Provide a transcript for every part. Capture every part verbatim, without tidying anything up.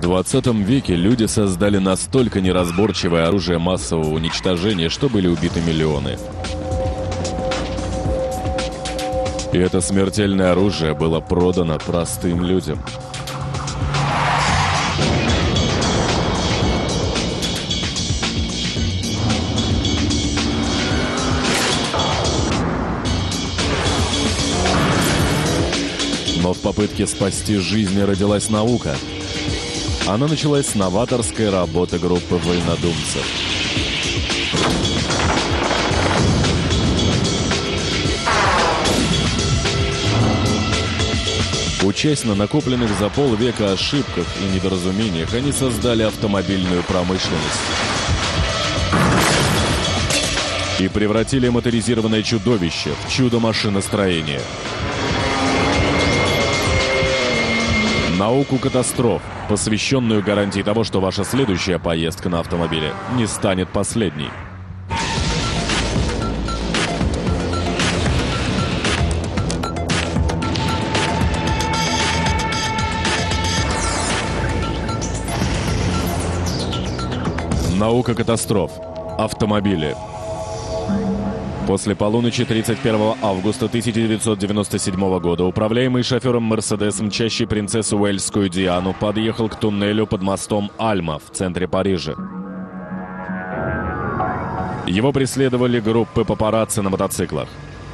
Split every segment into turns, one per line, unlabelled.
двадцатом веке люди создали настолько неразборчивое оружие массового уничтожения, что были убиты миллионы. И это смертельное оружие было продано простым людям. Но в попытке спасти жизни родилась наука. Она началась с новаторской работы группы вольнодумцев. Учась на накопленных за полвека ошибках и недоразумениях, они создали автомобильную промышленность и превратили моторизированное чудовище в чудо машиностроения. Науку катастроф, посвященную гарантии того, что ваша следующая поездка на автомобиле не станет последней. Наука катастроф. Автомобили. После полуночи тридцать первого августа тысяча девятьсот девяносто седьмого года управляемый шофером «Мерседес», мчащий принцессу Уэльскую Диану, подъехал к туннелю под мостом Альма в центре Парижа. Его преследовали группы папарацци на мотоциклах.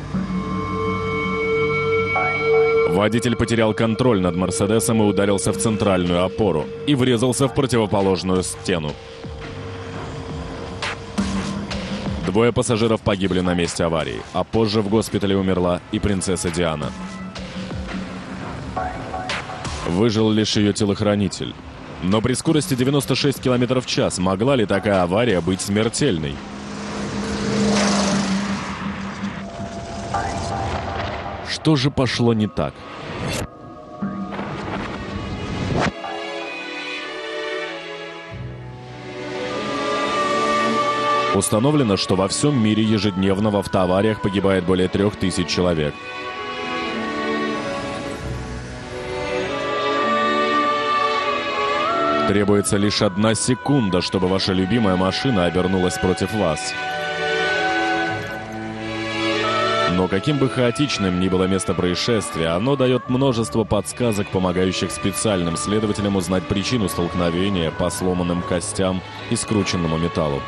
Водитель потерял контроль над «Мерседесом» и ударился в центральную опору и врезался в противоположную стену. Двое пассажиров погибли на месте аварии, а позже в госпитале умерла и принцесса Диана. Выжил лишь ее телохранитель. Но при скорости девяносто шесть километров в час могла ли такая авария быть смертельной? Что же пошло не так? Установлено, что во всем мире ежедневно в автоавариях погибает более трех тысяч человек. Требуется лишь одна секунда, чтобы ваша любимая машина обернулась против вас. Но каким бы хаотичным ни было место происшествия, оно дает множество подсказок, помогающих специальным следователям узнать причину столкновения по сломанным костям и скрученному металлу.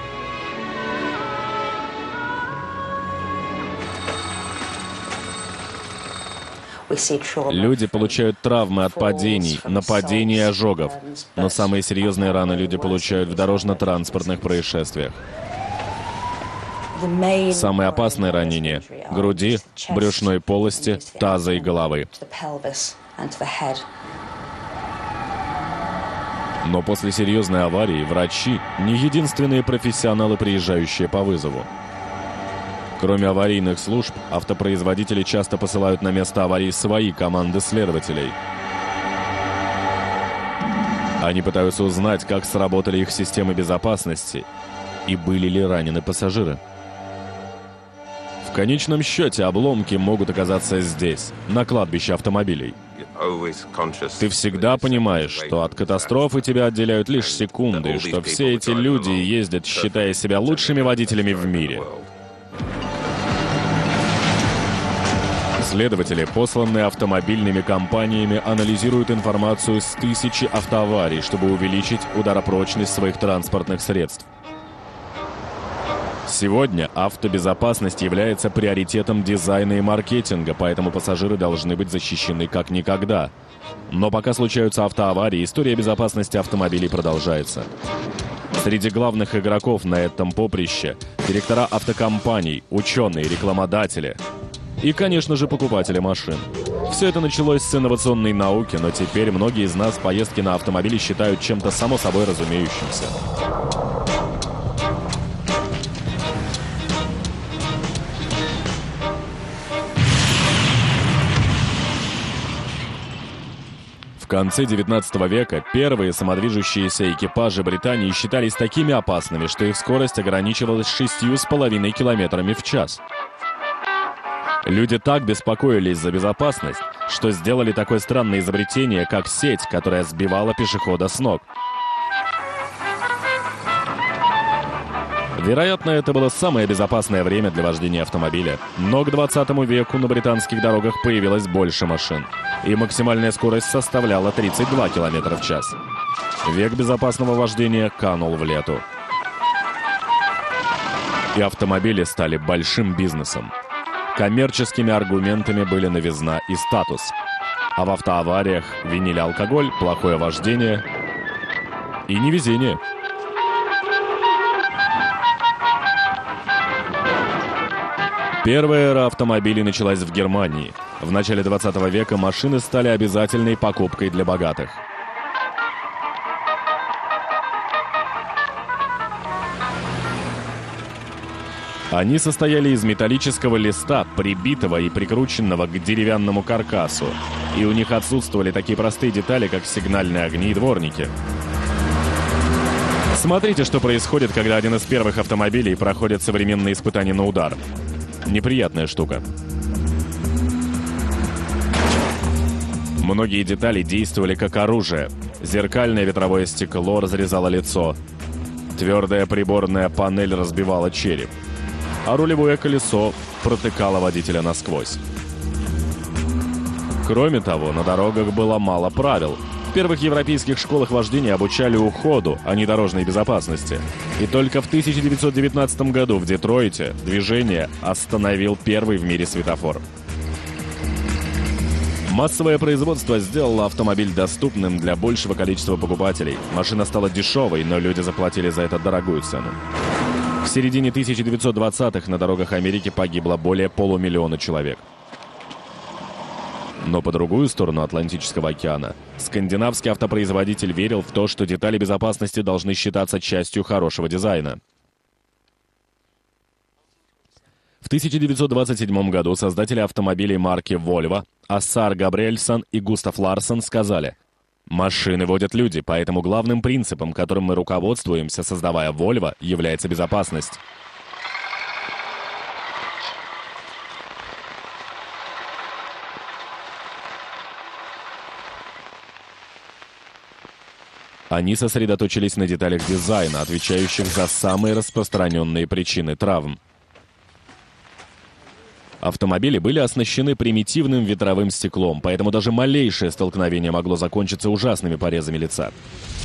Люди получают травмы от падений, нападений и ожогов. Но самые серьезные раны люди получают в дорожно-транспортных происшествиях. Самые опасные ранения – груди, брюшной полости, таза и головы. Но после серьезной аварии врачи – не единственные профессионалы, приезжающие по вызову. Кроме аварийных служб, автопроизводители часто посылают на место аварии свои команды следователей. Они пытаются узнать, как сработали их системы безопасности и были ли ранены пассажиры. В конечном счете обломки могут оказаться здесь, на кладбище автомобилей. Ты всегда понимаешь, что от катастрофы тебя отделяют лишь секунды, что все эти люди ездят, считая себя лучшими водителями в мире. Следователи, посланные автомобильными компаниями, анализируют информацию с тысячи автоаварий, чтобы увеличить ударопрочность своих транспортных средств. Сегодня автобезопасность является приоритетом дизайна и маркетинга, поэтому пассажиры должны быть защищены как никогда. Но пока случаются автоаварии, история безопасности автомобилей продолжается. Среди главных игроков на этом поприще – директора автокомпаний, ученые, рекламодатели и, конечно же, покупатели машин. Все это началось с инновационной науки, но теперь многие из нас поездки на автомобиле считают чем-то само собой разумеющимся. В конце девятнадцатого века первые самодвижущиеся экипажи Британии считались такими опасными, что их скорость ограничивалась шестью с половиной километрами в час. Люди так беспокоились за безопасность, что сделали такое странное изобретение, как сеть, которая сбивала пешехода с ног. Вероятно, это было самое безопасное время для вождения автомобиля. Но к двадцатому веку на британских дорогах появилось больше машин, и максимальная скорость составляла тридцать два километра в час. Век безопасного вождения канул в лету. И автомобили стали большим бизнесом. Коммерческими аргументами были новизна и статус. А в автоавариях винили алкоголь, плохое вождение и невезение. Первая эра автомобилей началась в Германии. В начале двадцатого века машины стали обязательной покупкой для богатых. Они состояли из металлического листа, прибитого и прикрученного к деревянному каркасу. И у них отсутствовали такие простые детали, как сигнальные огни и дворники. Смотрите, что происходит, когда один из первых автомобилей проходит современные испытания на удар. Неприятная штука. Многие детали действовали как оружие. Зеркальное ветровое стекло разрезало лицо. Твердая приборная панель разбивала череп. А рулевое колесо протыкало водителя насквозь. Кроме того, на дорогах было мало правил. В первых европейских школах вождения обучали уходу, а не дорожной безопасности. И только в тысяча девятьсот девятнадцатом году в Детройте движение остановил первый в мире светофор. Массовое производство сделало автомобиль доступным для большего количества покупателей. Машина стала дешевой, но люди заплатили за это дорогую цену. В середине тысяча девятьсот двадцатых на дорогах Америки погибло более полумиллиона человек. Но по другую сторону Атлантического океана скандинавский автопроизводитель верил в то, что детали безопасности должны считаться частью хорошего дизайна. В тысяча девятьсот двадцать седьмом году создатели автомобилей марки Volvo Ассар Габриэльсон и Густав Ларсон сказали: «Машины водят люди, поэтому главным принципом, которым мы руководствуемся, создавая Volvo, является безопасность». Они сосредоточились на деталях дизайна, отвечающих за самые распространенные причины травм. Автомобили были оснащены примитивным ветровым стеклом, поэтому даже малейшее столкновение могло закончиться ужасными порезами лица.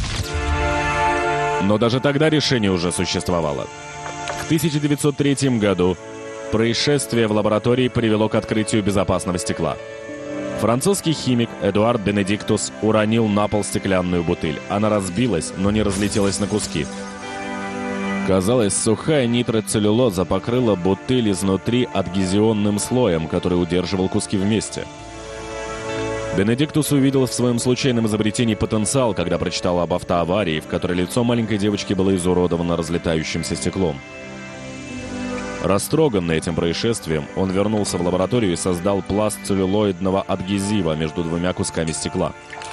Но даже тогда решение уже существовало. В тысяча девятьсот третьем году происшествие в лаборатории привело к открытию безопасного стекла. Французский химик Эдуард Бенедиктус уронил на пол стеклянную бутыль. Она разбилась, но не разлетелась на куски. Казалось, сухая нитроцеллюлоза покрыла бутыль изнутри адгезионным слоем, который удерживал куски вместе. Бенедиктус увидел в своем случайном изобретении потенциал, когда прочитал об автоаварии, в которой лицо маленькой девочки было изуродовано разлетающимся стеклом. Растроганный этим происшествием, он вернулся в лабораторию и создал пласт целлюлоидного адгезива между двумя кусками стекла.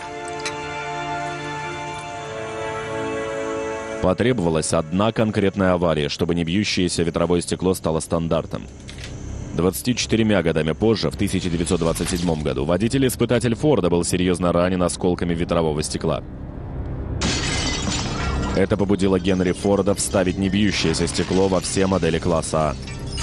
Потребовалась одна конкретная авария, чтобы не бьющееся ветровое стекло стало стандартом. двадцатью четырьмя годами позже, в тысяча девятьсот двадцать седьмом году, водитель-испытатель Форда был серьезно ранен осколками ветрового стекла. Это побудило Генри Форда вставить небьющееся стекло во все модели класса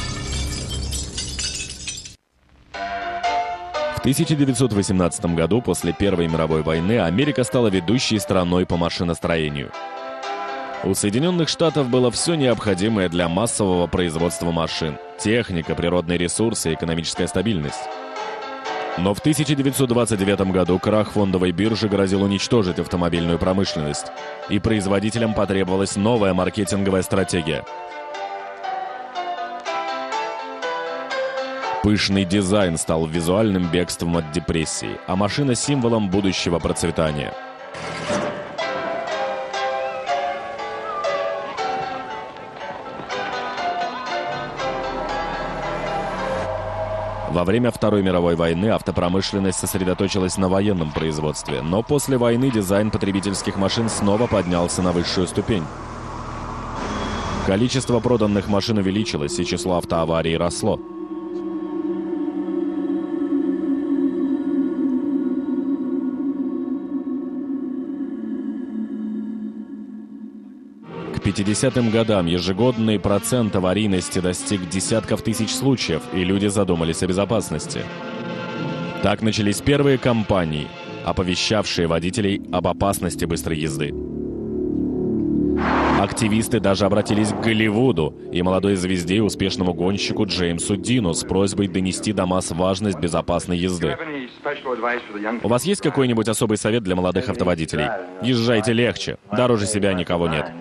А. В тысяча девятьсот восемнадцатом году, после Первой мировой войны, Америка стала ведущей страной по машиностроению. У Соединенных Штатов было все необходимое для массового производства машин: техника, природные ресурсы и экономическая стабильность. Но в тысяча девятьсот двадцать девятом году крах фондовой биржи грозил уничтожить автомобильную промышленность, и производителям потребовалась новая маркетинговая стратегия. Пышный дизайн стал визуальным бегством от депрессии, а машина — символом будущего процветания. Во время Второй мировой войны автопромышленность сосредоточилась на военном производстве, но после войны дизайн потребительских машин снова поднялся на высшую ступень. Количество проданных машин увеличилось, и число автоаварий росло. К пятидесятым годам ежегодный процент аварийности достиг десятков тысяч случаев, и люди задумались о безопасности. Так начались первые кампании, оповещавшие водителей об опасности быстрой езды. Активисты даже обратились к Голливуду и молодой звезде и успешному гонщику Джеймсу Дину с просьбой донести до масс важность безопасной езды. У вас есть какой-нибудь особый совет для молодых автоводителей? Езжайте легче, дороже себя никого нет.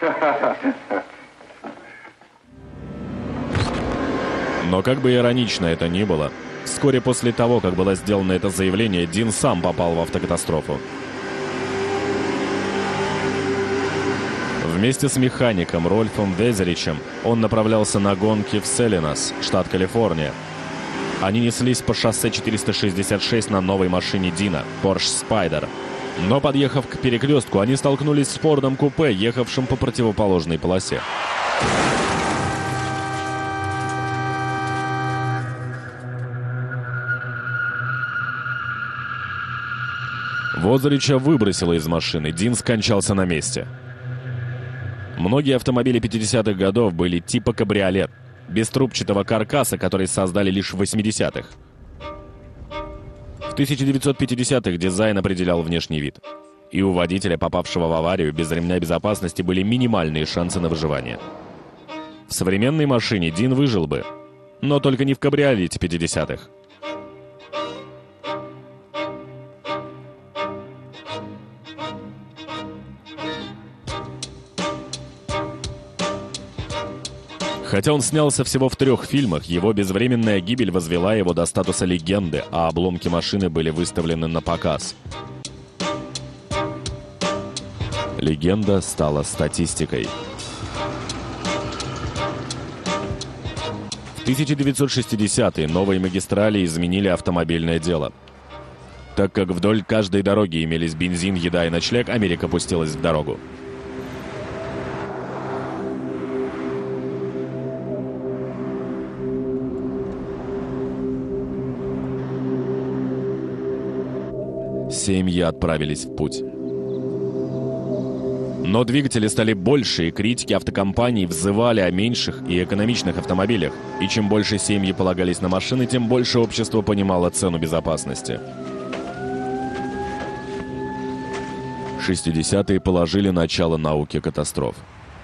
Но как бы иронично это ни было, вскоре после того, как было сделано это заявление, Дин сам попал в автокатастрофу. Вместе с механиком Рольфом Везеричем он направлялся на гонки в Селинас, штат Калифорния. Они неслись по шоссе четыреста шестьдесят шесть на новой машине Дина, Porsche Spyder. Но, подъехав к перекрестку, они столкнулись с Фордом купе, ехавшим по противоположной полосе. Везерича выбросило из машины, Дин скончался на месте. Многие автомобили пятидесятых годов были типа кабриолет, без трубчатого каркаса, который создали лишь в восьмидесятых. В тысяча девятьсот пятидесятых дизайн определял внешний вид. И у водителя, попавшего в аварию, без ремня безопасности были минимальные шансы на выживание. В современной машине Дин выжил бы, но только не в кабриолете пятидесятых. Хотя он снялся всего в трех фильмах, его безвременная гибель возвела его до статуса легенды, а обломки машины были выставлены на показ. Легенда стала статистикой. В тысяча девятьсот шестидесятые новые магистрали изменили автомобильное дело. Так как вдоль каждой дороги имелись бензин, еда и ночлег, Америка пустилась в дорогу. Семьи отправились в путь. Но двигатели стали больше, и критики автокомпаний взывали о меньших и экономичных автомобилях. И чем больше семьи полагались на машины, тем больше общество понимало цену безопасности. шестидесятые положили начало науке катастроф.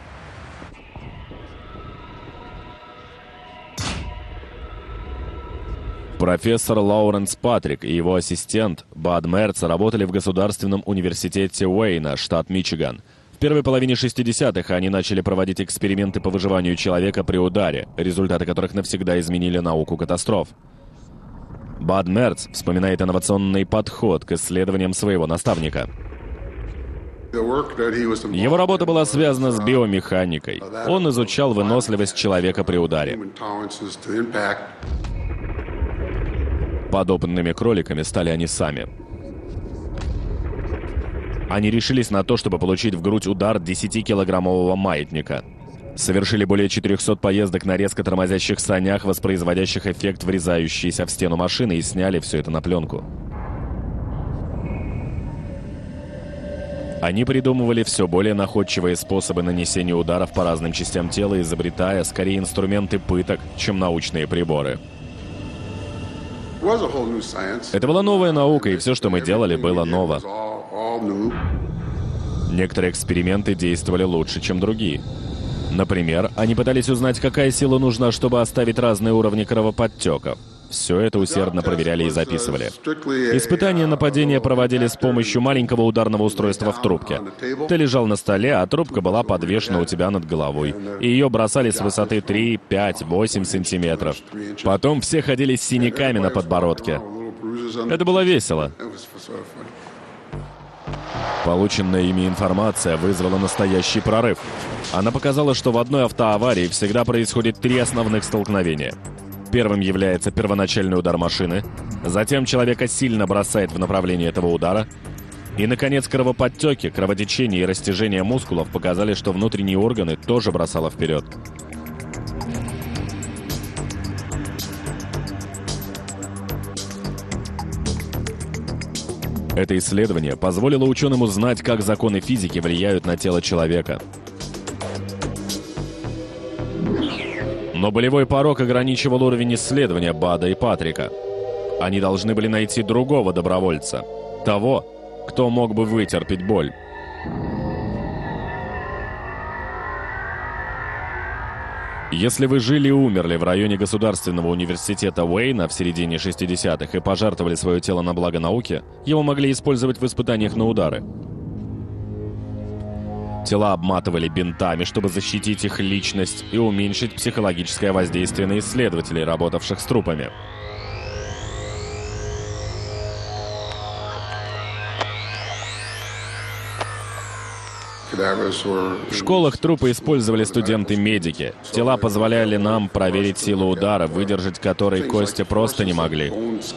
Профессор Лоуренс Патрик и его ассистент Бад Мерц работали в Государственном университете Уэйна, штат Мичиган. В первой половине шестидесятых они начали проводить эксперименты по выживанию человека при ударе, результаты которых навсегда изменили науку катастроф. Бад Мерц вспоминает инновационный подход к исследованиям своего наставника. Его работа была связана с биомеханикой. Он изучал выносливость человека при ударе. Подопытными кроликами стали они сами. Они решились на то, чтобы получить в грудь удар десятикилограммового маятника. Совершили более четырехсот поездок на резко тормозящих санях, воспроизводящих эффект врезающейся в стену машины, и сняли все это на пленку. Они придумывали все более находчивые способы нанесения ударов по разным частям тела, изобретая скорее инструменты пыток, чем научные приборы. Это была новая наука, и все, что мы делали, было ново. Некоторые эксперименты действовали лучше, чем другие. Например, они пытались узнать, какая сила нужна, чтобы оставить разные уровни кровоподтеков. Все это усердно проверяли и записывали. Испытания на падение проводили с помощью маленького ударного устройства в трубке. Ты лежал на столе, а трубка была подвешена у тебя над головой. И ее бросали с высоты три, пять, восемь сантиметров. Потом все ходили с синяками на подбородке. Это было весело. Полученная ими информация вызвала настоящий прорыв. Она показала, что в одной автоаварии всегда происходит три основных столкновения. Первым является первоначальный удар машины, затем человека сильно бросает в направлении этого удара, и, наконец, кровоподтеки, кровотечение и растяжение мускулов показали, что внутренние органы тоже бросало вперед. Это исследование позволило ученым узнать, как законы физики влияют на тело человека. Но болевой порог ограничивал уровень исследования Бада и Патрика. Они должны были найти другого добровольца. Того, кто мог бы вытерпеть боль. Если вы жили и умерли в районе Государственного университета Уэйна в середине шестидесятых и пожертвовали свое тело на благо науки, его могли использовать в испытаниях на удары. Тела обматывали бинтами, чтобы защитить их личность и уменьшить психологическое воздействие на исследователей, работавших с трупами. В школах трупы использовали студенты-медики. Тела позволяли нам проверить силу удара, выдержать который кости просто не могли.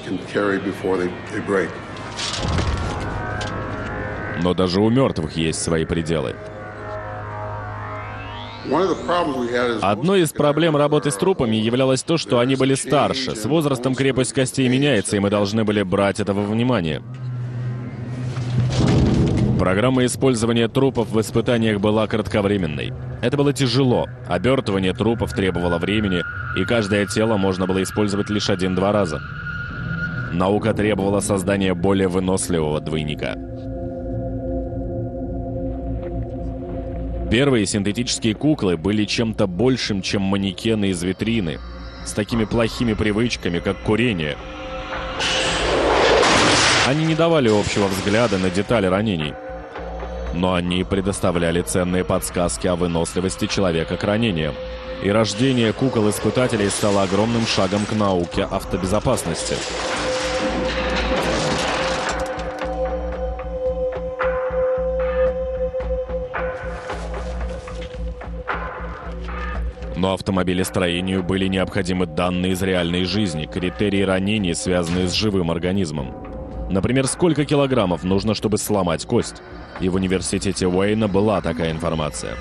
Но даже у мертвых есть свои пределы. Одной из проблем работы с трупами являлось то, что они были старше. С возрастом крепость костей меняется, и мы должны были брать это во внимание. Программа использования трупов в испытаниях была кратковременной. Это было тяжело. Обертывание трупов требовало времени, и каждое тело можно было использовать лишь один-два раза. Наука требовала создания более выносливого двойника. Первые синтетические куклы были чем-то большим, чем манекены из витрины, с такими плохими привычками, как курение. Они не давали общего взгляда на детали ранений. Но они предоставляли ценные подсказки о выносливости человека к ранениям. И рождение кукол-испытателей стало огромным шагом к науке автобезопасности. Но автомобилестроению были необходимы данные из реальной жизни, критерии ранений, связанные с живым организмом. Например, сколько килограммов нужно, чтобы сломать кость? И в университете Уэйна была такая информация.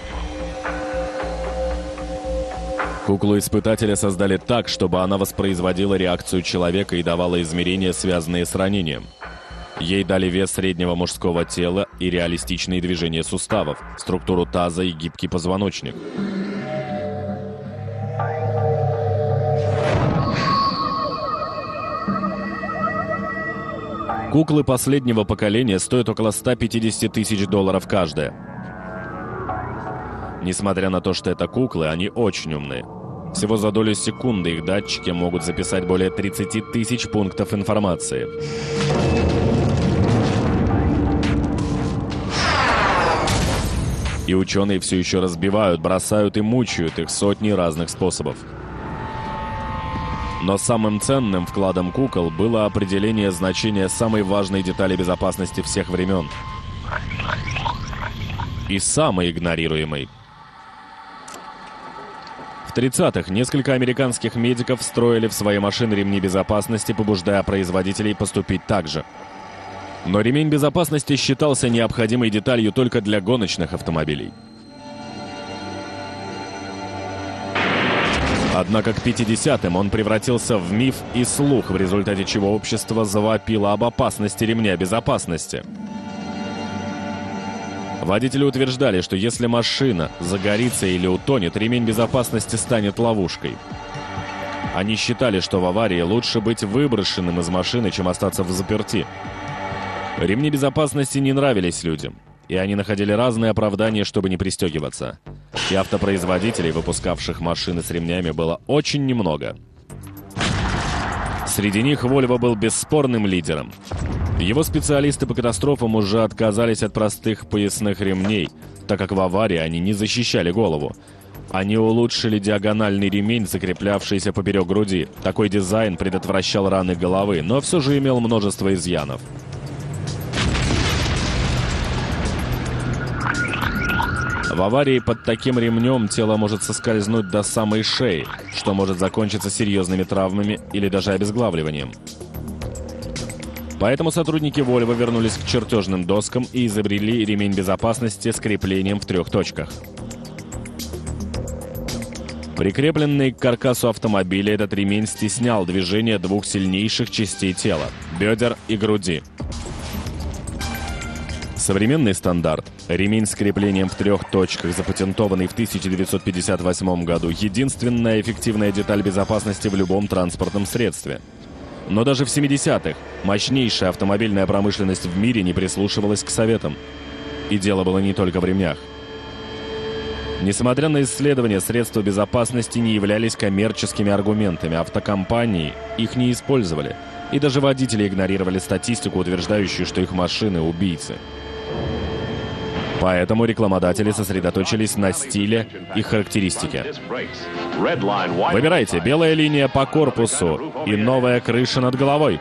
Куклу испытателя создали так, чтобы она воспроизводила реакцию человека и давала измерения, связанные с ранением. Ей дали вес среднего мужского тела и реалистичные движения суставов, структуру таза и гибкий позвоночник. Куклы последнего поколения стоят около ста пятидесяти тысяч долларов каждая. Несмотря на то, что это куклы, они очень умные. Всего за долю секунды их датчики могут записать более тридцати тысяч пунктов информации. И ученые все еще разбивают, бросают и мучают их сотни разных способов. Но самым ценным вкладом кукол было определение значения самой важной детали безопасности всех времен. И самой игнорируемой. В тридцатых несколько американских медиков встроили в свои машины ремни безопасности, побуждая производителей поступить так же. Но ремень безопасности считался необходимой деталью только для гоночных автомобилей. Однако к пятидесятым он превратился в миф и слух, в результате чего общество завопило об опасности ремня безопасности. Водители утверждали, что если машина загорится или утонет, ремень безопасности станет ловушкой. Они считали, что в аварии лучше быть выброшенным из машины, чем остаться взаперти. Ремни безопасности не нравились людям, и они находили разные оправдания, чтобы не пристегиваться. И автопроизводителей, выпускавших машины с ремнями, было очень немного. Среди них Volvo был бесспорным лидером. Его специалисты по катастрофам уже отказались от простых поясных ремней, так как в аварии они не защищали голову. Они улучшили диагональный ремень, закреплявшийся поперек груди. Такой дизайн предотвращал раны головы, но все же имел множество изъянов. В аварии под таким ремнем тело может соскользнуть до самой шеи, что может закончиться серьезными травмами или даже обезглавливанием. Поэтому сотрудники Volvo вернулись к чертежным доскам и изобрели ремень безопасности с креплением в трех точках. Прикрепленный к каркасу автомобиля, этот ремень стеснял движение двух сильнейших частей тела – бедер и груди. Современный стандарт, ремень с креплением в трех точках, запатентованный в тысяча девятьсот пятьдесят восьмом году, единственная эффективная деталь безопасности в любом транспортном средстве. Но даже в семидесятых мощнейшая автомобильная промышленность в мире не прислушивалась к советам. И дело было не только в ремнях. Несмотря на исследования, средства безопасности не являлись коммерческими аргументами, автокомпании их не использовали. И даже водители игнорировали статистику, утверждающую, что их машины — убийцы. Поэтому рекламодатели сосредоточились на стиле и характеристике. Выбирайте: белая линия по корпусу и новая крыша над головой.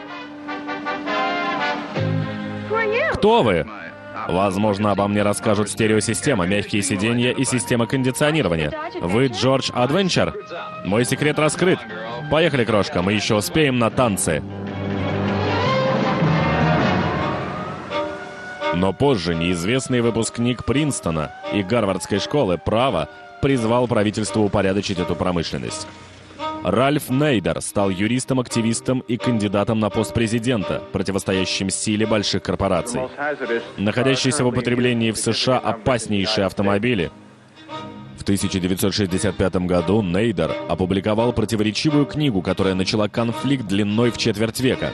Кто вы? Возможно, обо мне расскажут стереосистема, мягкие сиденья и система кондиционирования. Вы Джордж Адвенчер? Мой секрет раскрыт. Поехали, крошка, мы еще успеем на танцы. Но позже неизвестный выпускник Принстона и Гарвардской школы права призвал правительство упорядочить эту промышленность. Ральф Нейдер стал юристом-активистом и кандидатом на пост президента, противостоящим силе больших корпораций. Находящиеся в употреблении в США опаснейшие автомобили. В тысяча девятьсот шестьдесят пятом году Нейдер опубликовал противоречивую книгу, которая начала конфликт длиной в четверть века.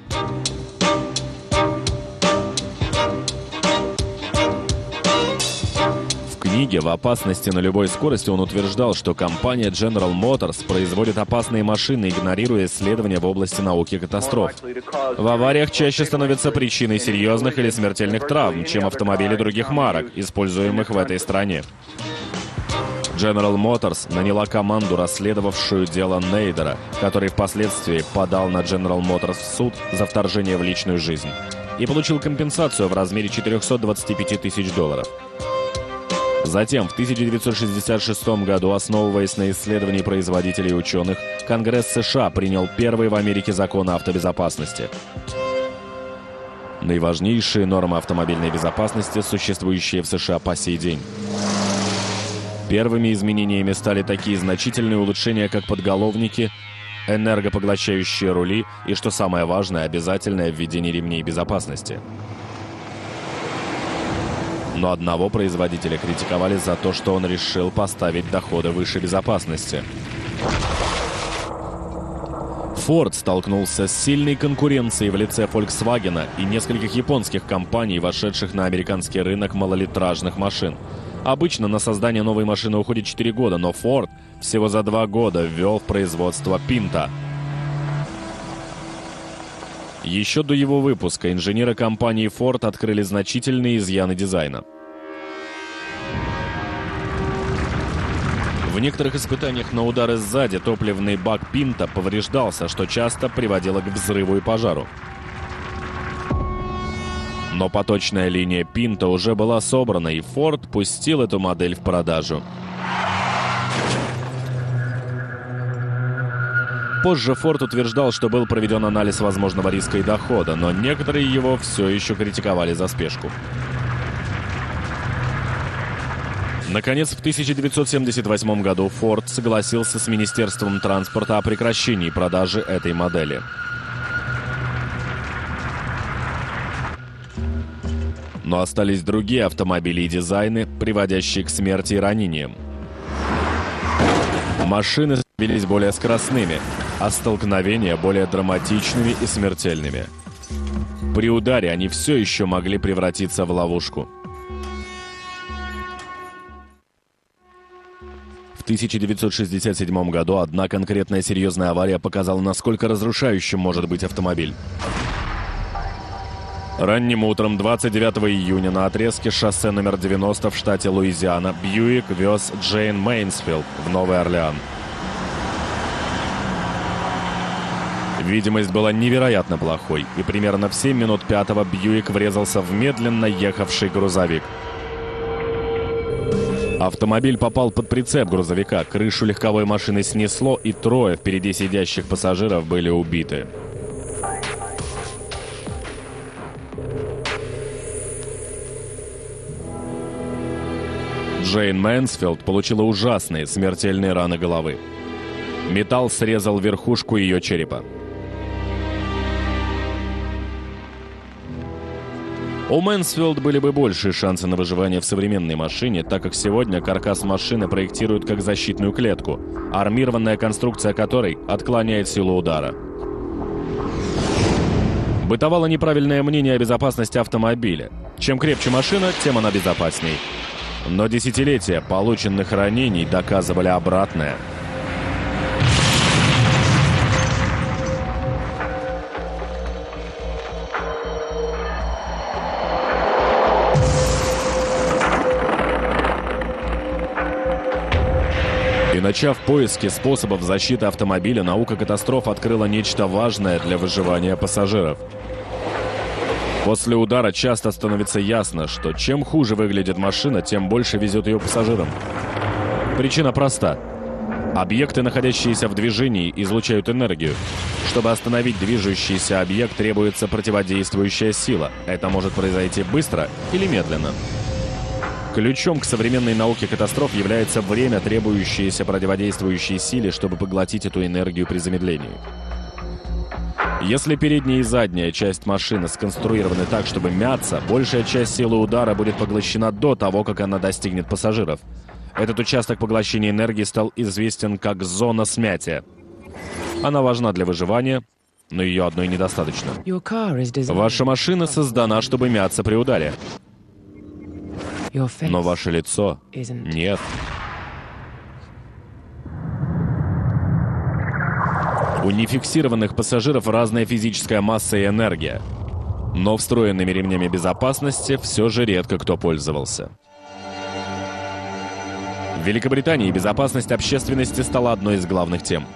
В книге «В опасности на любой скорости» он утверждал, что компания General Motors производит опасные машины, игнорируя исследования в области науки катастроф. В авариях чаще становятся причиной серьезных или смертельных травм, чем автомобили других марок, используемых в этой стране. General Motors наняла команду, расследовавшую дело Нейдера, который впоследствии подал на General Motors в суд за вторжение в личную жизнь и получил компенсацию в размере четырехсот двадцати пяти тысяч долларов. Затем, в тысяча девятьсот шестьдесят шестом году, основываясь на исследовании производителей и ученых, Конгресс США принял первый в Америке закон о автобезопасности. Наиважнейшие нормы автомобильной безопасности, существующие в США по сей день. Первыми изменениями стали такие значительные улучшения, как подголовники, энергопоглощающие рули и, что самое важное, обязательное введение ремней безопасности. Но одного производителя критиковали за то, что он решил поставить доходы выше безопасности. Ford столкнулся с сильной конкуренцией в лице Volkswagen и нескольких японских компаний, вошедших на американский рынок малолитражных машин. Обычно на создание новой машины уходит четыре года, но Ford всего за два года ввел в производство Pinto. Еще до его выпуска инженеры компании Ford открыли значительные изъяны дизайна. В некоторых испытаниях на удары сзади топливный бак Pinto повреждался, что часто приводило к взрыву и пожару. Но поточная линия Pinto уже была собрана, и Ford пустил эту модель в продажу. Позже Ford утверждал, что был проведен анализ возможного риска и дохода, но некоторые его все еще критиковали за спешку. Наконец, в тысяча девятьсот семьдесят восьмом году Ford согласился с Министерством транспорта о прекращении продажи этой модели. Но остались другие автомобили и дизайны, приводящие к смерти и ранениям. Машины становились более скоростными, а столкновения более драматичными и смертельными. При ударе они все еще могли превратиться в ловушку. В тысяча девятьсот шестьдесят седьмом году одна конкретная серьезная авария показала, насколько разрушающим может быть автомобиль. Ранним утром двадцать девятого июня на отрезке шоссе номер девяносто в штате Луизиана Бьюик вез Джейн Мейнсфилд в Новый Орлеан. Видимость была невероятно плохой, и примерно в семь минут пятого Бьюик врезался в медленно ехавший грузовик. Автомобиль попал под прицеп грузовика, крышу легковой машины снесло, и трое впереди сидящих пассажиров были убиты. Джейн Мэнсфилд получила ужасные смертельные раны головы. Металл срезал верхушку ее черепа. У Мэнсфилд были бы большие шансы на выживание в современной машине, так как сегодня каркас машины проектируют как защитную клетку, армированная конструкция которой отклоняет силу удара. Бытовало неправильное мнение о безопасности автомобиля. Чем крепче машина, тем она безопасней. Но десятилетия полученных ранений доказывали обратное. И начав поиски способов защиты автомобиля, наука катастроф открыла нечто важное для выживания пассажиров. После удара часто становится ясно, что чем хуже выглядит машина, тем больше везет ее пассажирам. Причина проста. Объекты, находящиеся в движении, излучают энергию. Чтобы остановить движущийся объект, требуется противодействующая сила. Это может произойти быстро или медленно. Ключом к современной науке катастроф является время, требующееся противодействующей силе, чтобы поглотить эту энергию при замедлении. Если передняя и задняя часть машины сконструированы так, чтобы мяться, большая часть силы удара будет поглощена до того, как она достигнет пассажиров. Этот участок поглощения энергии стал известен как зона смятия. Она важна для выживания, но ее одной недостаточно. Ваша машина создана, чтобы мяться при ударе. Но ваше лицо нет. У нефиксированных пассажиров разная физическая масса и энергия. Но встроенными ремнями безопасности все же редко кто пользовался. В Великобритании безопасность общественности стала одной из главных тем.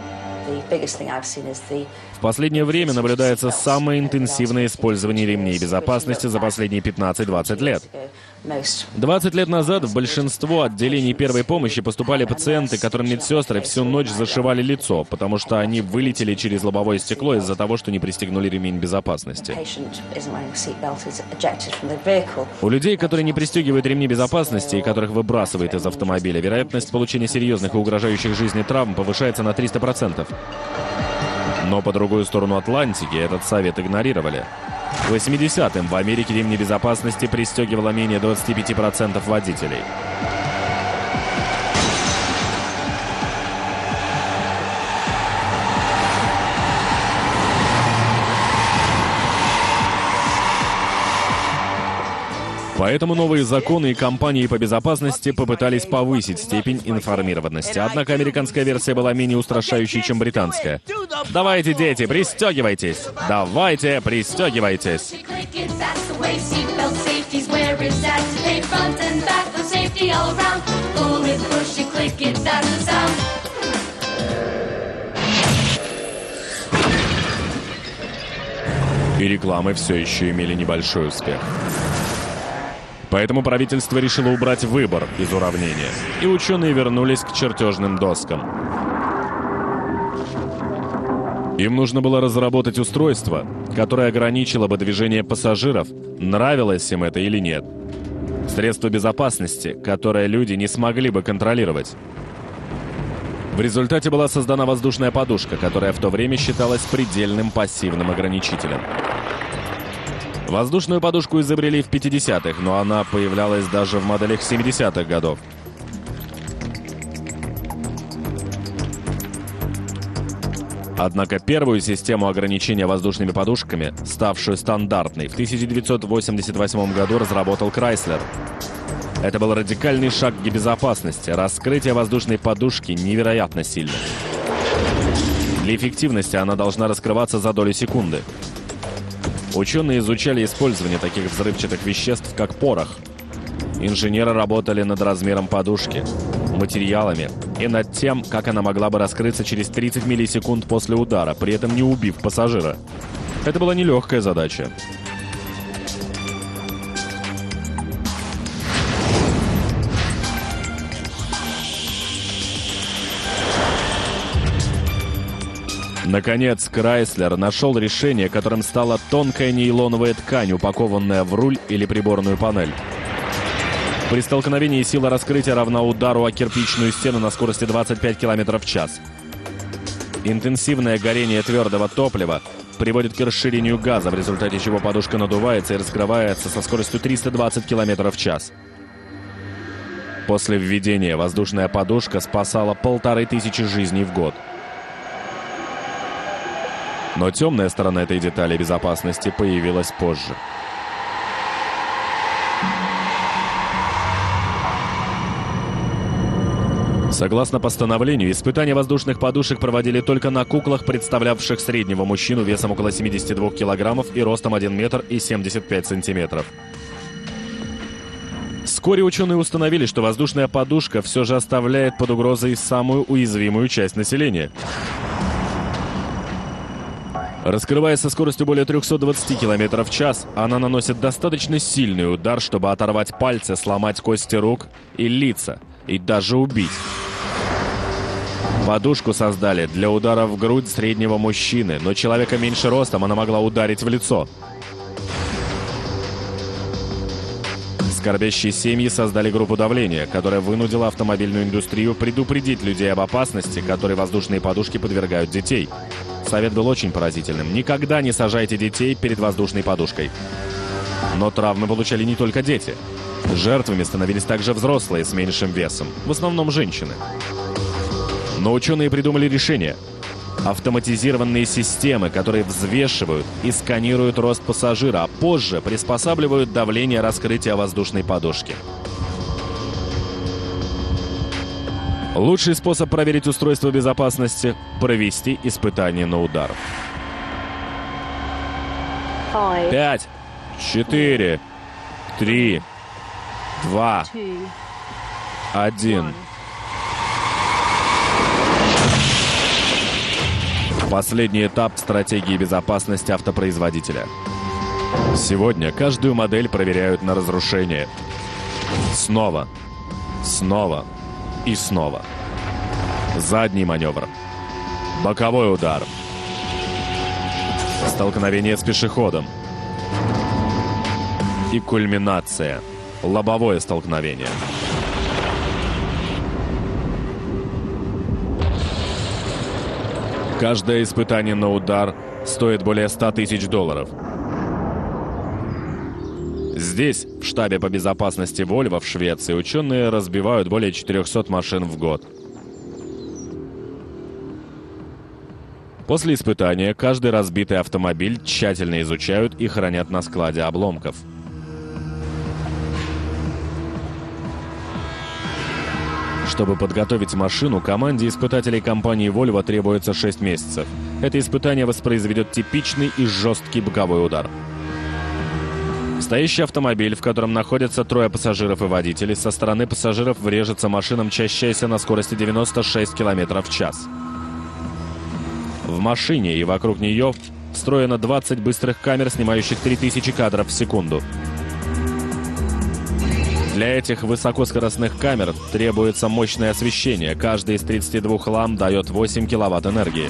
В последнее время наблюдается самое интенсивное использование ремней безопасности за последние пятнадцать-двадцать лет. двадцать лет назад в большинство отделений первой помощи поступали пациенты, которым медсестры всю ночь зашивали лицо, потому что они вылетели через лобовое стекло из-за того, что не пристегнули ремень безопасности. У людей, которые не пристегивают ремни безопасности и которых выбрасывает из автомобиля, вероятность получения серьезных и угрожающих жизни травм повышается на триста процентов. Но по другую сторону Атлантики этот совет игнорировали. К восьмидесятым в Америке ремни безопасности пристегивало менее двадцати пяти процентов водителей. Поэтому новые законы и кампании по безопасности попытались повысить степень информированности. Однако американская версия была менее устрашающей, чем британская. Давайте, дети, пристегивайтесь! Давайте, пристегивайтесь! И рекламы все еще имели небольшой успех. Поэтому правительство решило убрать выбор из уравнения, и ученые вернулись к чертежным доскам. Им нужно было разработать устройство, которое ограничило бы движение пассажиров, нравилось им это или нет. Средство безопасности, которое люди не смогли бы контролировать. В результате была создана воздушная подушка, которая в то время считалась предельным пассивным ограничителем. Воздушную подушку изобрели в пятидесятых, но она появлялась даже в моделях семидесятых годов. Однако первую систему ограничения воздушными подушками, ставшую стандартной, в тысяча девятьсот восемьдесят восьмом году разработал Крайслер. Это был радикальный шаг к безопасности. Раскрытие воздушной подушки невероятно сильно. Для эффективности она должна раскрываться за долю секунды. Ученые изучали использование таких взрывчатых веществ, как порох. Инженеры работали над размером подушки, материалами и над тем, как она могла бы раскрыться через тридцать миллисекунд после удара, при этом не убив пассажира. Это была нелегкая задача. Наконец, Крайслер нашел решение, которым стала тонкая нейлоновая ткань, упакованная в руль или приборную панель. При столкновении сила раскрытия равна удару о кирпичную стену на скорости двадцать пять километров в час. Интенсивное горение твердого топлива приводит к расширению газа, в результате чего подушка надувается и раскрывается со скоростью триста двадцать километров в час. После введения воздушная подушка спасала полторы тысячи жизней в год. Но темная сторона этой детали безопасности появилась позже. Согласно постановлению, испытания воздушных подушек проводили только на куклах, представлявших среднего мужчину весом около семидесяти двух килограммов и ростом один метр и семьдесят пять сантиметров. Вскоре ученые установили, что воздушная подушка все же оставляет под угрозой самую уязвимую часть населения. Раскрываясь со скоростью более трёхсот двадцати километров в час, она наносит достаточно сильный удар, чтобы оторвать пальцы, сломать кости рук и лица, и даже убить. Подушку создали для удара в грудь среднего мужчины, но человека меньше ростом она могла ударить в лицо. Скорбящие семьи создали группу давления, которая вынудила автомобильную индустрию предупредить людей об опасности, которой воздушные подушки подвергают детей. Совет был очень поразительным. Никогда не сажайте детей перед воздушной подушкой. Но травмы получали не только дети. Жертвами становились также взрослые с меньшим весом, в основном женщины. Но ученые придумали решение. Автоматизированные системы, которые взвешивают и сканируют рост пассажира, а позже приспосабливают давление раскрытия воздушной подушки. Лучший способ проверить устройство безопасности – провести испытание на удар. Пять, четыре, три, два, один. Последний этап стратегии безопасности автопроизводителя. Сегодня каждую модель проверяют на разрушение. Снова, снова и снова. Задний маневр. Боковой удар. Столкновение с пешеходом. И кульминация. Лобовое столкновение. Каждое испытание на удар стоит более ста тысяч долларов. Здесь, в штабе по безопасности Volvo в Швеции, ученые разбивают более четырёхсот машин в год. После испытания каждый разбитый автомобиль тщательно изучают и хранят на складе обломков. Чтобы подготовить машину, команде испытателей компании Volvo требуется шесть месяцев. Это испытание воспроизведет типичный и жесткий боковой удар. Стоящий автомобиль, в котором находятся трое пассажиров и водителей, со стороны пассажиров врежется машина, мчащаяся на скорости девяносто шесть километров в час. В машине и вокруг нее встроено двадцать быстрых камер, снимающих три тысячи кадров в секунду. Для этих высокоскоростных камер требуется мощное освещение. Каждый из тридцати двух ламп дает восемь киловатт энергии.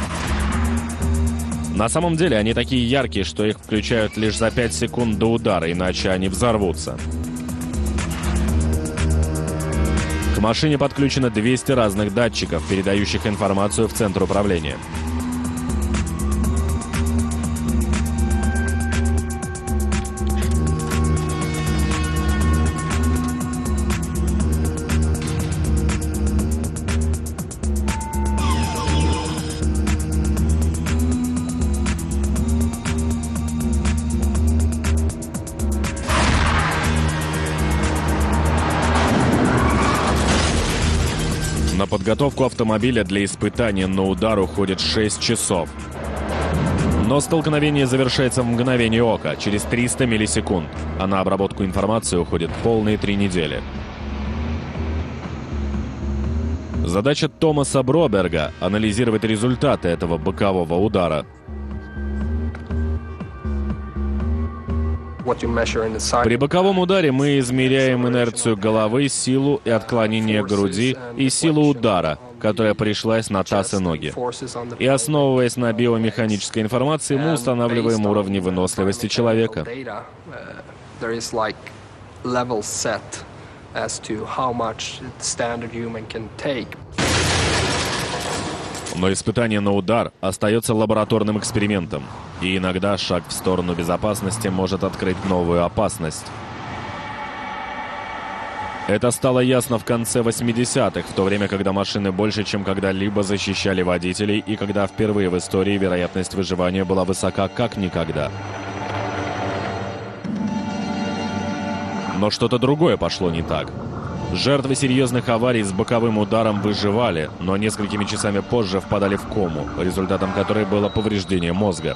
На самом деле они такие яркие, что их включают лишь за пять секунд до удара, иначе они взорвутся. К машине подключено двести разных датчиков, передающих информацию в центр управления. На подготовку автомобиля для испытания на удар уходит шесть часов. Но столкновение завершается в мгновение ока, через триста миллисекунд, а на обработку информации уходит полные три недели. Задача Томаса Броберга — анализировать результаты этого бокового удара. При боковом ударе мы измеряем инерцию головы, силу и отклонение груди и силу удара, которая пришлась на таз и ноги. И основываясь на биомеханической информации, мы устанавливаем уровни выносливости человека. Но испытание на удар остается лабораторным экспериментом, и иногда шаг в сторону безопасности может открыть новую опасность. Это стало ясно в конце восьмидесятых, в то время, когда машины больше, чем когда-либо защищали водителей, и когда впервые в истории вероятность выживания была высока как никогда. Но что-то другое пошло не так. Жертвы серьезных аварий с боковым ударом выживали, но несколькими часами позже впадали в кому, результатом которой было повреждение мозга.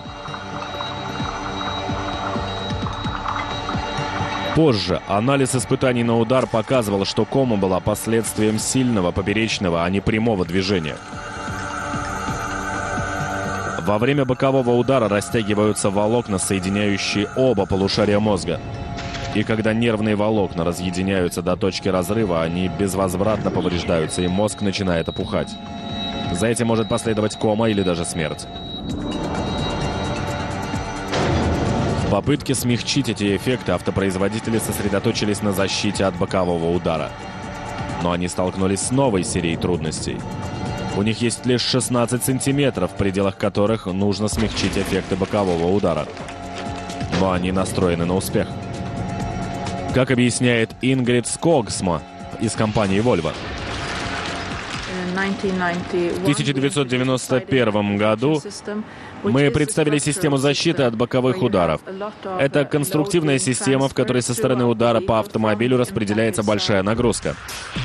Позже анализ испытаний на удар показывал, что кома была последствием сильного поперечного, а не прямого движения. Во время бокового удара растягиваются волокна, соединяющие оба полушария мозга. И когда нервные волокна разъединяются до точки разрыва, они безвозвратно повреждаются, и мозг начинает опухать. За этим может последовать кома или даже смерть. В попытке смягчить эти эффекты автопроизводители сосредоточились на защите от бокового удара. Но они столкнулись с новой серией трудностей. У них есть лишь шестнадцать сантиметров, в пределах которых нужно смягчить эффекты бокового удара. Но они настроены на успех. Как объясняет Ингрид Скогсма из компании Volvo. В тысяча девятьсот девяносто первом году мы представили систему защиты от боковых ударов. Это конструктивная система, в которой со стороны удара по автомобилю распределяется большая нагрузка.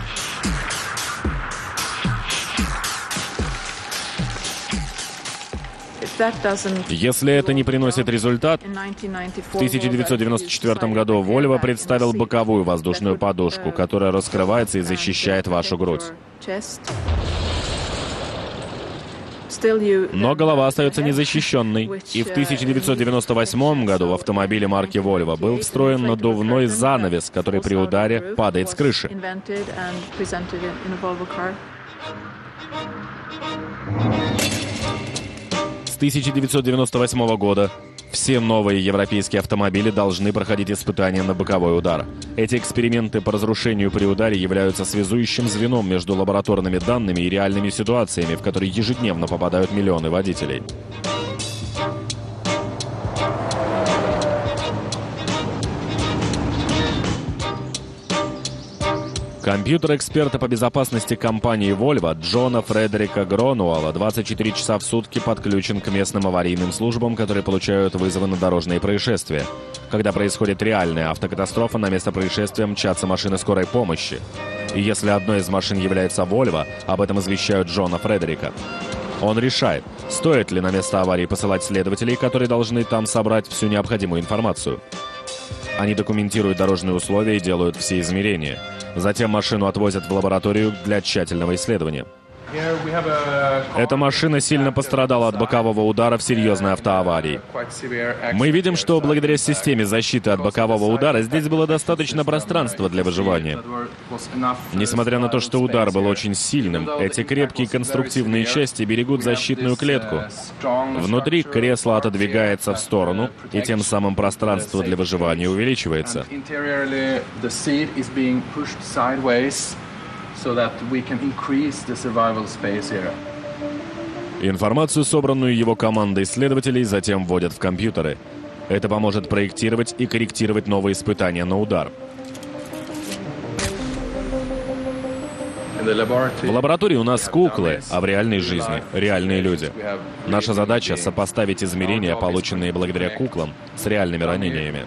Если это не приносит результат, в тысяча девятьсот девяносто четвёртом году Volvo представил боковую воздушную подушку, которая раскрывается и защищает вашу грудь. Но голова остается незащищенной. И в тысяча девятьсот девяносто восьмом году в автомобиле марки Volvo был встроен надувной занавес, который при ударе падает с крыши. С тысяча девятьсот девяносто восьмого года все новые европейские автомобили должны проходить испытания на боковой удар. Эти эксперименты по разрушению при ударе являются связующим звеном между лабораторными данными и реальными ситуациями, в которые ежедневно попадают миллионы водителей. Компьютер эксперта по безопасности компании Volvo Джона Фредерика Гронуэлла двадцать четыре часа в сутки подключен к местным аварийным службам, которые получают вызовы на дорожные происшествия. Когда происходит реальная автокатастрофа, на место происшествия мчатся машины скорой помощи. И если одной из машин является Volvo, об этом извещают Джона Фредерика. Он решает, стоит ли на место аварии посылать следователей, которые должны там собрать всю необходимую информацию. Они документируют дорожные условия и делают все измерения. Затем машину отвозят в лабораторию для тщательного исследования. Эта машина сильно пострадала от бокового удара в серьезной автоаварии. Мы видим, что благодаря системе защиты от бокового удара здесь было достаточно пространства для выживания. Несмотря на то, что удар был очень сильным, эти крепкие конструктивные части берегут защитную клетку. Внутри кресло отодвигается в сторону, и тем самым пространство для выживания увеличивается.
So that we can increase the survival space here.
Информацию, собранную его командой исследователей, затем вводят в компьютеры. Это поможет проектировать и корректировать новые испытания на удар. В лаборатории у нас куклы, а в реальной жизни реальные люди. Наша задача — сопоставить измерения, полученные благодаря куклам, с реальными ранениями.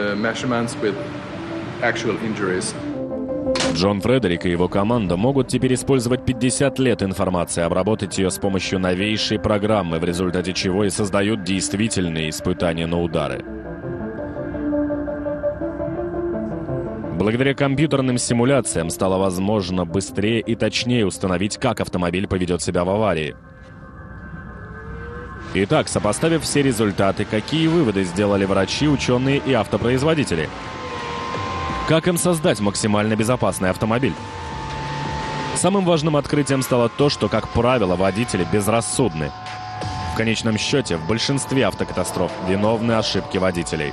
Джон Фредерик и его команда могут теперь использовать пятьдесят лет информации, обработать ее с помощью новейшей программы, в результате чего и создают действительные испытания на удары. Благодаря компьютерным симуляциям стало возможно быстрее и точнее установить, как автомобиль поведет себя в аварии. Итак, сопоставив все результаты, какие выводы сделали врачи, ученые и автопроизводители? Как им создать максимально безопасный автомобиль? Самым важным открытием стало то, что, как правило, водители безрассудны. В конечном счете, в большинстве автокатастроф виновны ошибки водителей.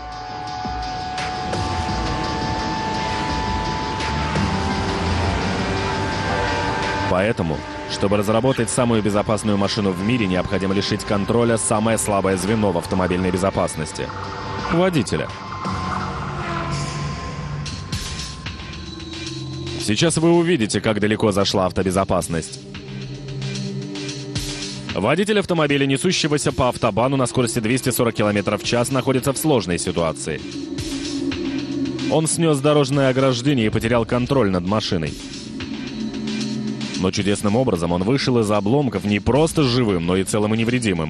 Поэтому Чтобы разработать самую безопасную машину в мире, необходимо лишить контроля самое слабое звено в автомобильной безопасности — водителя. Сейчас вы увидите, как далеко зашла автобезопасность. Водитель автомобиля, несущегося по автобану на скорости двести сорок километров в час, находится в сложной ситуации. Он снес дорожное ограждение и потерял контроль над машиной. Но чудесным образом он вышел из обломков не просто живым, но и целым и невредимым.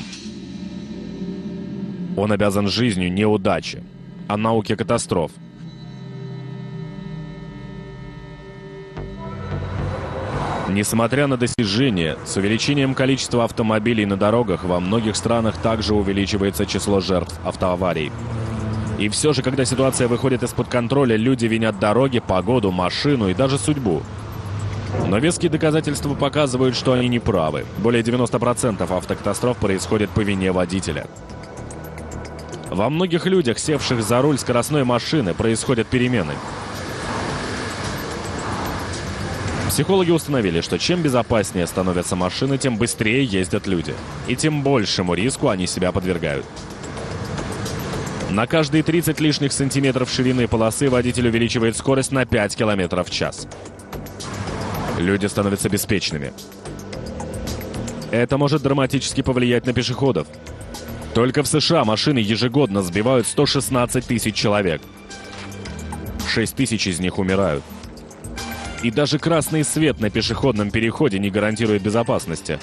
Он обязан жизнью не удаче, а науке катастроф. Несмотря на достижения, с увеличением количества автомобилей на дорогах во многих странах также увеличивается число жертв автоаварий. И все же, когда ситуация выходит из-под контроля, люди винят дороги, погоду, машину и даже судьбу. Но веские доказательства показывают, что они не правы. Более девяноста процентов автокатастроф происходит по вине водителя. Во многих людях, севших за руль скоростной машины, происходят перемены. Психологи установили, что чем безопаснее становятся машины, тем быстрее ездят люди. И тем большему риску они себя подвергают. На каждые тридцать лишних сантиметров ширины полосы водитель увеличивает скорость на пять километров в час. Люди становятся беспечными. Это может драматически повлиять на пешеходов. Только в США машины ежегодно сбивают сто шестнадцать тысяч человек. шесть тысяч из них умирают. И даже красный свет на пешеходном переходе не гарантирует безопасности.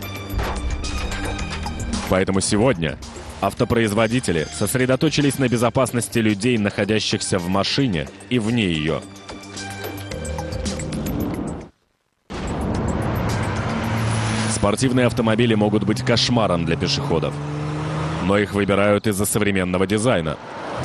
Поэтому сегодня автопроизводители сосредоточились на безопасности людей, находящихся в машине и вне ее. Спортивные автомобили могут быть кошмаром для пешеходов, но их выбирают из-за современного дизайна.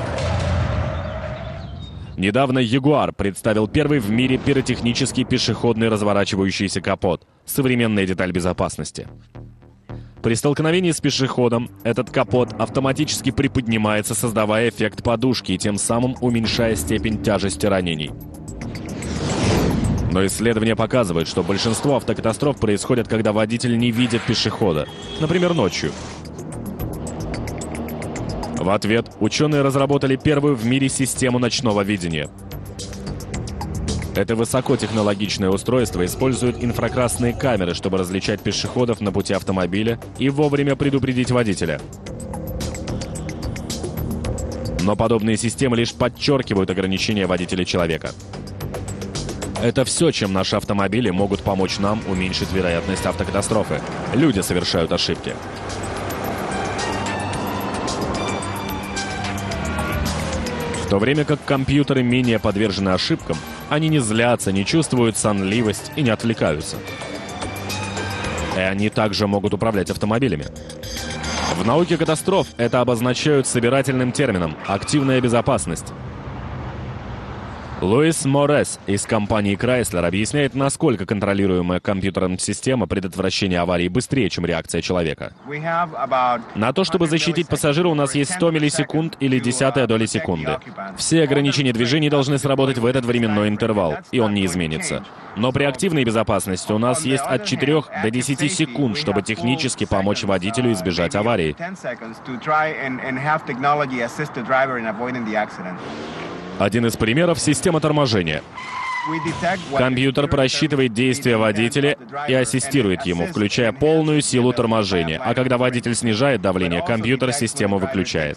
Недавно Jaguar представил первый в мире пиротехнический пешеходный разворачивающийся капот — современная деталь безопасности. При столкновении с пешеходом этот капот автоматически приподнимается, создавая эффект подушки и тем самым уменьшая степень тяжести ранений. Но исследования показывают, что большинство автокатастроф происходят, когда водитель не видит пешехода, например, ночью. В ответ ученые разработали первую в мире систему ночного видения. Это высокотехнологичное устройство использует инфракрасные камеры, чтобы различать пешеходов на пути автомобиля и вовремя предупредить водителя. Но подобные системы лишь подчеркивают ограничения водителя человека. Это все, чем наши автомобили могут помочь нам уменьшить вероятность автокатастрофы. Люди совершают ошибки. В то время как компьютеры менее подвержены ошибкам, они не злятся, не чувствуют сонливость и не отвлекаются. И они также могут управлять автомобилями. В науке катастроф это обозначают собирательным термином «активная безопасность». Луис Морес из компании Chrysler объясняет, насколько контролируемая компьютером система предотвращения аварий быстрее, чем реакция человека. На то, чтобы защитить пассажира, у нас есть сто миллисекунд или десятая доля секунды. Все ограничения движений должны сработать в этот временной интервал, и он не изменится. Но при активной безопасности у нас есть от четырёх до десяти секунд, чтобы технически помочь водителю избежать аварии. Один из примеров — система торможения. Компьютер просчитывает действия водителя и ассистирует ему, включая полную силу торможения. А когда водитель снижает давление, компьютер систему выключает.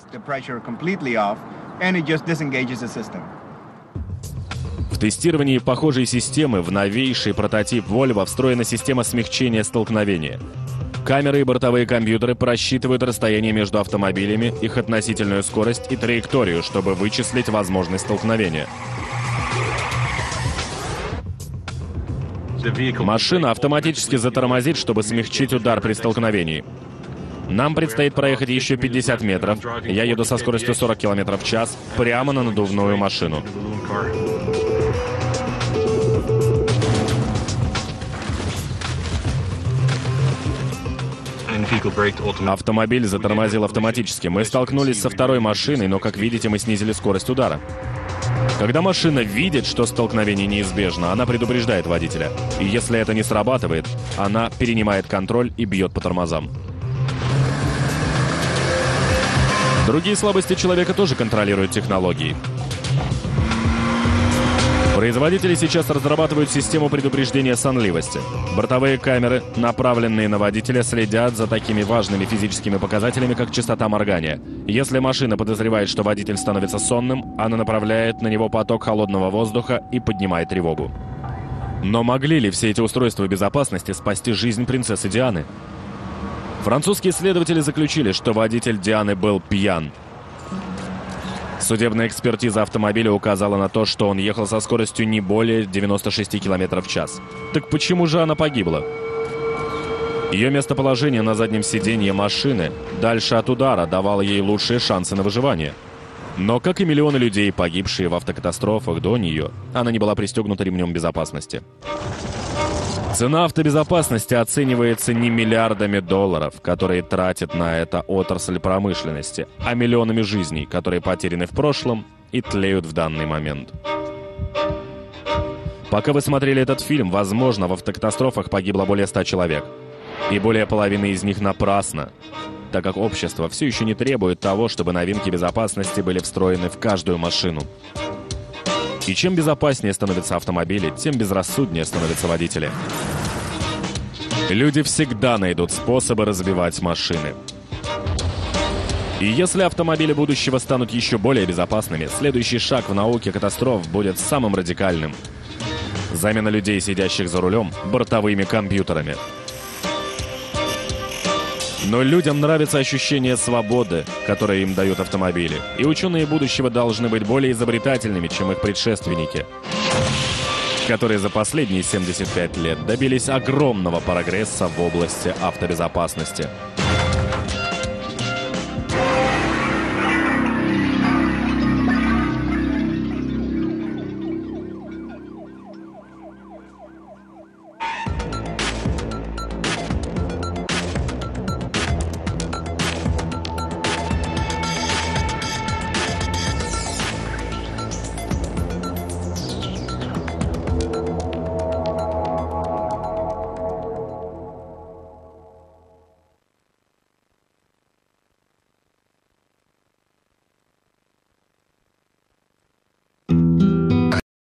В тестировании похожей системы в новейший прототип Volvo встроена система смягчения столкновения. Камеры и бортовые компьютеры просчитывают расстояние между автомобилями, их относительную скорость и траекторию, чтобы вычислить возможность столкновения. Машина автоматически затормозит, чтобы смягчить удар при столкновении. Нам предстоит проехать еще пятьдесят метров. Я еду со скоростью сорок километров в час прямо на надувную машину. Автомобиль затормозил автоматически. Мы столкнулись со второй машиной, но, как видите, мы снизили скорость удара. Когда машина видит, что столкновение неизбежно, она предупреждает водителя. И если это не срабатывает, она перенимает контроль и бьет по тормозам. Другие слабости человека тоже контролируют технологии. Производители сейчас разрабатывают систему предупреждения сонливости. Бортовые камеры, направленные на водителя, следят за такими важными физическими показателями, как частота моргания. Если машина подозревает, что водитель становится сонным, она направляет на него поток холодного воздуха и поднимает тревогу. Но могли ли все эти устройства безопасности спасти жизнь принцессы Дианы? Французские следователи заключили, что водитель Дианы был пьян. Судебная экспертиза автомобиля указала на то, что он ехал со скоростью не более девяноста шести километров в час. Так почему же она погибла? Ее местоположение на заднем сиденье машины дальше от удара давало ей лучшие шансы на выживание. Но, как и миллионы людей, погибшие в автокатастрофах до нее, она не была пристегнута ремнем безопасности. Цена автобезопасности оценивается не миллиардами долларов, которые тратит на это отрасль промышленности, а миллионами жизней, которые потеряны в прошлом и тлеют в данный момент. Пока вы смотрели этот фильм, возможно, в автокатастрофах погибло более ста человек. И более половины из них напрасно, так как общество все еще не требует того, чтобы новинки безопасности были встроены в каждую машину. И чем безопаснее становятся автомобили, тем безрассуднее становятся водители. Люди всегда найдут способы разбивать машины. И если автомобили будущего станут еще более безопасными, следующий шаг в науке катастроф будет самым радикальным. Замена людей, сидящих за рулем, бортовыми компьютерами. Но людям нравится ощущение свободы, которое им дают автомобили. И ученые будущего должны быть более изобретательными, чем их предшественники, которые за последние семьдесят пять лет добились огромного прогресса в области автобезопасности.